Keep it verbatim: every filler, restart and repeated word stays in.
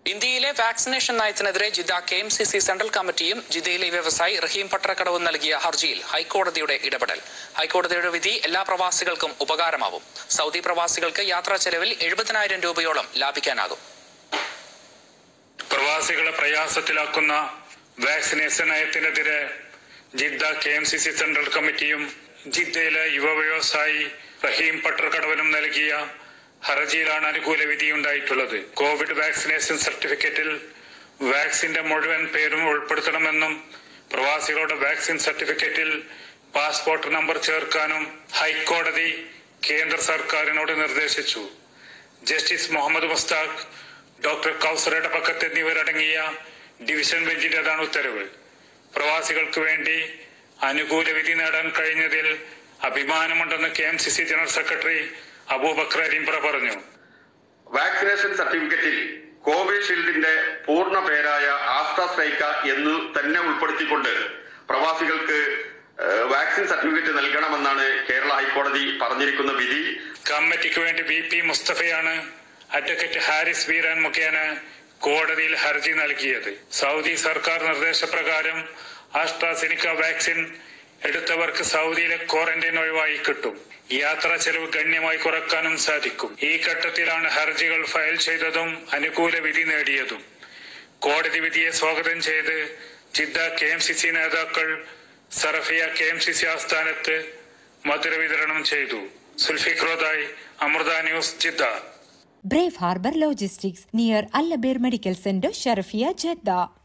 ഇന്ത്യയിലെ വാക്സിനേഷൻ നയത്തിനെതിരെ Jeddah K M C C central കമ്മിറ്റിയും ജിദ്ദയിലെ വ്യവസായി റഹീം ടർകടവനും നൽകിയ ഹർജിയിൽ ഹൈക്കോടതിയുടെ ഇടപെടൽ. ഹൈക്കോടതിയുടെ വിധി എല്ലാ പ്രവാസികൾക്കും ഉപകാരമാവും. സൗദി പ്രവാസികൾക്ക് യാത്രാ ചെലവിൽ എഴുപതിനായിരം രൂപയോളം ലാഭിക്കാനാകും. പ്രവാസികളെ പ്രയാസത്തിലാക്കുന്ന വാക്സിനേഷൻ നയത്തിനെതിരെ Jeddah K M C C central കമ്മിറ്റിയും ജിദ്ദയിലെ യുവ വ്യവസായി റഹീം ടർകടവനും നൽകിയ ഹർജിയിലാണ് അനുകൂല വിധിയുണ്ടായിട്ടുള്ളത്. കോവിഡ് വാക്സിനേഷൻ സർട്ടിഫിക്കറ്റിൽ വാക്സിന്റെ മുഴുവൻ പേരും ഉൾപ്പെടുത്തണമെന്നും പ്രവാസികളുടെ വാക്സിൻ സർട്ടിഫിക്കറ്റിൽ പാസ്പോർട്ട് നമ്പർ ചേർക്കാനും ഹൈക്കോടതി കേന്ദ്ര സർക്കാരിനോട് നിർദ്ദേശിച്ചു. ജസ്റ്റിസ് മുഹമ്മദ് മുസ്താഖ്, ഡോക്ടർ കൗസറയുടെ പക്കത്ത് എന്നിവരടങ്ങിയ ഡിവിഷൻ ബെഞ്ചിന്റേതാണ് ഉത്തരവ്. പ്രവാസികൾക്ക് വേണ്ടി അനുകൂല വിധി നേടാൻ കഴിഞ്ഞതിൽ അഭിമാനമുണ്ടെന്ന് K M C C general secretary Abubakar Arimbra പറഞ്ഞു. വാക്സിനേഷൻ സർട്ടിഫിക്കറ്റിൽ കോവിഷീൽഡിന്റെ പൂർണ്ണ പേരായ ആസ്ട്രാസെനേക്ക എന്ന് തന്നെ ഉൾപ്പെടുത്തിക്കൊണ്ട് പ്രവാസികൾക്ക് വാക്സിൻ സർട്ടിഫിക്കറ്റ് നൽകണമെന്നാണ് കേരള ഹൈക്കോടതി പറഞ്ഞിരിക്കുന്ന വിധി. കമ്മിറ്റിക്ക് വേണ്ടി ബി പി മുസ്തഫയാണ് അഡ്വക്കേറ്റ് ഹാരിസ് വീരാൻ മുഖേന കോടതിയിൽ ഹർജി നൽകിയത്. സൗദി സർക്കാർ നിർദ്ദേശപ്രകാരം ആസ്ട്രാസെനിക്ക വാക്സിൻ എടുത്തവർക്ക് സൗദിയിലെ ക്വാറന്റൈൻ ഒഴിവായി കിട്ടും. യാത്രാ ചെലവ് ഗണ്യമായി കുറക്കാനും സാധിക്കും. ഈ ഘട്ടത്തിലാണ് ഹർജികൾ ഫയൽ ചെയ്തതും അനുകൂല വിധി നേടിയതും. കോടതി വിധിയെ സ്വാഗതം ചെയ്ത് Jeddah K M C C നേതാക്കൾ Sharafiya K M C C ആസ്ഥാനത്ത് മധുര വിതരണം ചെയ്തു. sulfeekar, othayi, amrita news, Jeddah. Brave Harbour Logistics near Al Abeer Medical Center, Sharafia, Jeddah.